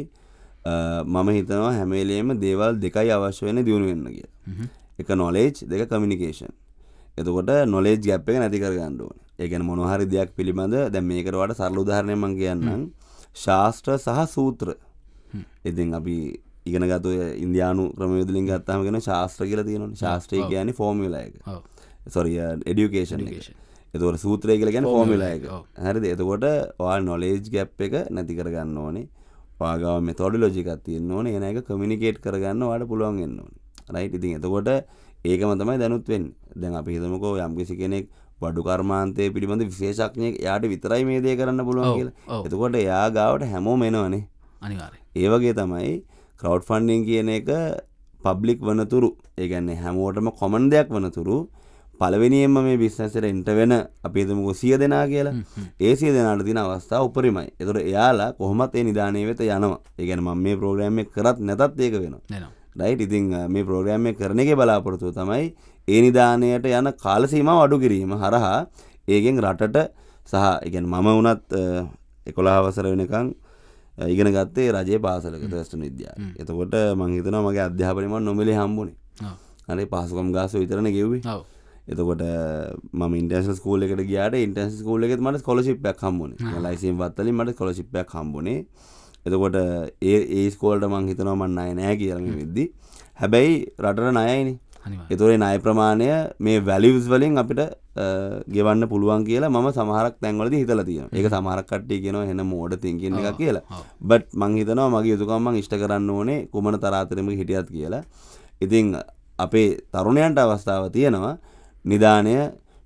මම හිතනවා හැම වෙලේම දේවල් දෙකයි අවශ්‍ය වෙන්නේ දිනු වෙන්න කියලා. එක knowledge දෙක communication. එතකොට knowledge gap එක නැති කරගන්න ඕනේ. ඒ කියන්නේ මොනවා හරි දෙයක් පිළිබඳ දැන් මේකට වඩා සරල උදාහරණයක් මම කියන්නම්. ශාස්ත්‍ර සහ සූත්‍ර. ඉතින් අපි ඉගෙන ගත්ත ඔය ඉන්දියානු ක්‍රමවේදලින් ගත්තාම කියන ශාස්ත්‍ර කියලා තියෙනවනේ. ශාස්ත්‍රය කියන්නේ ෆෝමියුලා එක. ඔව්. sorry education එක. එතකොට සූත්‍රය කියලා කියන්නේ ෆෝමියුලා එක. හරිද? එතකොට ඔයාලා knowledge gap එක නැති කරගන්න ඕනේ. ඔයාගාව methodology එකක් තියෙන්න ඕනේ. එන එක communicate කරගන්න ඔයාලට පුළුවන් වෙන්න ඕනේ. right? ඉතින් එතකොට ඒකම තමයි දැනුත් වෙන්නේ. දැන් අපි හිතමුකෝ යම්කිසි කෙනෙක් වඩු කර්මාන්තයේ පිළිබඳ විශේෂඥයෙක් එයාට විතරයි මේ දේ කරන්න පුළුවන් කියලා. එතකොට එයා ගාවට හැමෝම එනවනේ. අනිවාර්යයෙන්. ඒ වගේ තමයි ක්‍රවුඩ් ෆන්ඩින් කියන එක පබ්ලික් වනතුරු ඒ කියන්නේ හැමෝටම කොමන් දෙයක් වනතුරු පළවෙනියෙන්ම මේ බිස්නස් එකට එන්ටර් වෙන අපි හිතමුකෝ සිය දෙනා කියලා. ඒ සිය දෙනාට තියෙන අවස්ථාව උපරිමයි. ඒතකොට එයාලා කොහොමත් ඒ නිදානේ වෙත යනවා. ඒ කියන්නේ මම මේ ප්‍රෝග්‍රෑම් එක කරත් නැතත් ඒක වෙනවා. වෙනවා. රයිට්. ඉතින් මේ ප්‍රෝග්‍රෑම් එක කරන එකේ බලාපොරොත්තුව තමයි ඒ නිදානයට යන කාල සීමාව අඩු කිරීම හරහා ඒකෙන් රටට සහ ඒ කියන්නේ මම වුණත් එකොළහ වසර වෙනකන් ඉගෙන ගත්තේ රජයේ පාසලක ත්‍රස්තන විද්‍යාලය. එතකොට මම හිතනවා මගේ අධ්‍යාපනය මම නොමිලේ හම්බුනේ. ඔව්. හරි පහසුකම් ගාස්තු විතරනේ ගෙව්වේ. ඔව්. එතකොට මම ඉන්ටර්නැෂනල් ස්කූල් එකට ගියාට ඉන්ටර්නැෂනල් ස්කූල් එකෙත් මට ස්කෝලර්ෂිප් එකක් හම්බුනේ. ලයිසන් වත්තලින් මට ස්කෝලර්ෂිප් එකක් හම්බුනේ. එතකොට ඒ ඒ ස්කෝලේට මම හිතනවා මම ණය නෑ කියලා මේ වෙද්දි. හැබැයි රටට ණයයිනේ. ඒතොරේ ණය ප්‍රමාණය මේ වැලියුස් වලින් අපිට ගෙවන්න පුළුවන් කියලා මම සමහරක් තැන්වලදී හිතලා තියෙනවා. ඒක සමහරක් කට්ටිය කියනවා එන මෝඩ තින්කින් එකක් කියලා. බට් මම හිතනවා මගේ යුතුයකම මම ඉෂ්ට කරන්න ඕනේ කුමන තරාතරෙම හිටියත් කියලා. ඉතින් අපේ තරුණයන්ට අවස්ථාව තියෙනවා නිදානය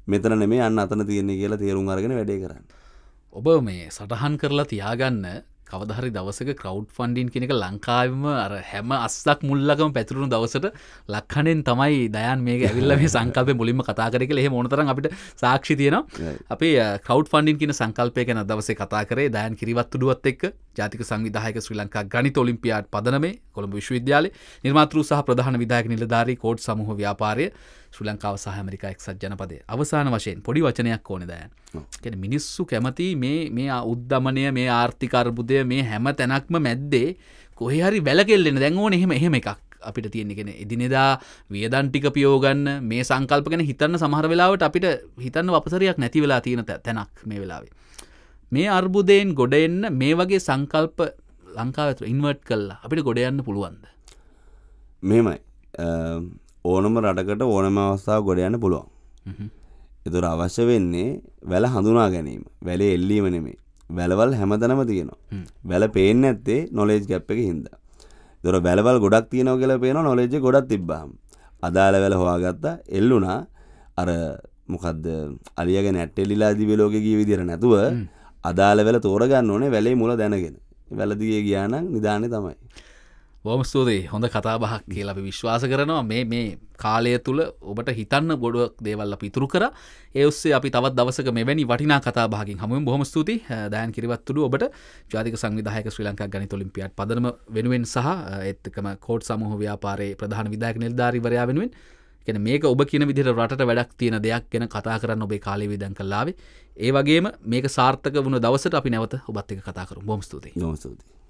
මෙතන නෙමෙයි අන්න අතන තියෙන්නේ කියලා තේරුම් අරගෙන වැඩේ කරන්න. ඔබ මේ සටහන් කරලා තියාගන්න කවදහරි දවසක ක්‍රවඩ් ෆන්ඩින් කෙනෙක ලංකාවම අර හැම අස්සක් මුල්ලකම පැතුරුණු දවසට ලක්හණෙන් තමයි දයන් මේ ඇවිල්ල මේ සංකල්පය මුලින්ම කතා කර කියලා එහෙම ඕනතරම් අපිට සාක්ෂි තියෙනවා. අපි ක්‍රවඩ් ෆන්ඩින් කියන සංකල්පය ගැන දවසේ කතා කරේ දයන් කිරිවත්තුඩුවත් එක්ක ජාතික සංවිධායක ශ්‍රී ලංකා ගණිත ඔලිම්පියාඩ් පදනමේ කොළඹ විශ්වවිද්‍යාලයේ නිර්මාතෘ සහ ප්‍රධාන විධායක නිලධාරී කෝඩ් සමූහ ව්‍යාපාරය ශ්‍රී ලංකාව සහ ඇමරිකා එක්සත් ජනපදයේ අවසාන වශයෙන් පොඩි වචනයක් ඕනේ දයන්. කියන්නේ මිනිස්සු කැමති මේ මේ උද්දමනය මේ ආර්ථික අර්බුදය මේ හැම තැනක්ම මැද්දේ කොහේ හරි වැලකෙල්ලෙන්න දැන් ඕනේ එහෙම එහෙම එකක් අපිට තියෙන කෙන එදිනෙදා වියදන් ටික පියෝගන්න මේ සංකල්ප ගැන හිතන්න සමහර වෙලාවට අපිට හිතන්න වපසරියක් නැති වෙලා තියෙන තැනක් මේ වෙලාවේ. මේ අර්බුදයෙන් ගොඩ එන්න මේ වගේ සංකල්ප ලංකාව ඇතුළේ ඉන්වර්ට් කළා අපිට ගොඩ යන්න පුළුවන්ද? මෙහෙමයි. ඕනම රටකට ඕනම අවස්ථාවක ගොඩ යන්න පුළුවන්. ඒතර අවශ්‍ය වෙන්නේ වැල හඳුනා ගැනීම. වැලේ එල්ලීම නෙමෙයි. වැලවල් හැමතැනම තියෙනවා. වැල පේන්නේ නැත්තේ නොලෙජ් ගැප් එකේ හින්දා. ඒතර වැලවල් ගොඩක් තියෙනවා කියලා පේනවා නොලෙජ් එක ගොඩක් තිබ්බහම. අදාළ වැල හොයාගත්තා එල්ලුණා අර මොකද්ද අලියගේ නැට් එල්ලිලා දිවි ලෝකේ ගිය විදියට නැතුව අදාළ වැල තෝරගන්න ඕනේ වැලේ මුල දැනගෙන. වැල දිගේ ගියා නම් නිදාන්නේ තමයි. බොහොම ස්තුතියි. හොඳ කතාබහක් කියලා අපි විශ්වාස කරනවා. මේ මේ කාලය තුල ඔබට හිතන්න ගොඩක් දේවල් අපි ඉතුරු කරා. ඒ ඔස්සේ අපි තවත් දවසක මෙවැනි වටිනා කතාබහකින් හමු වෙමු. බොහොම ස්තුතියි දයන් කිරිවත්තුඩු ඔබට ජාතික සංවිධායක ශ්‍රී ලංකා ගණිත ඔලිම්පියාඩ් පදනම වෙනුවෙන් සහ ඒත් එක්කම කෝඩ් සමූහ ව්‍යාපාරයේ ප්‍රධාන විධායක නිලධාරීවරයා වෙනුවෙන් කියන්නේ මේක ඔබ කියන විදිහට රටට වැඩක් තියෙන දෙයක් ගැන කතා කරන්න ඔබේ කාලය වියදම් කළා ආවේ. ඒ වගේම මේක සාර්ථක වුණ දවසට අපි නැවත ඔබත් එක්ක කතා කරමු. බොහොම ස්තුතියි. බොහොම ස්තුතියි.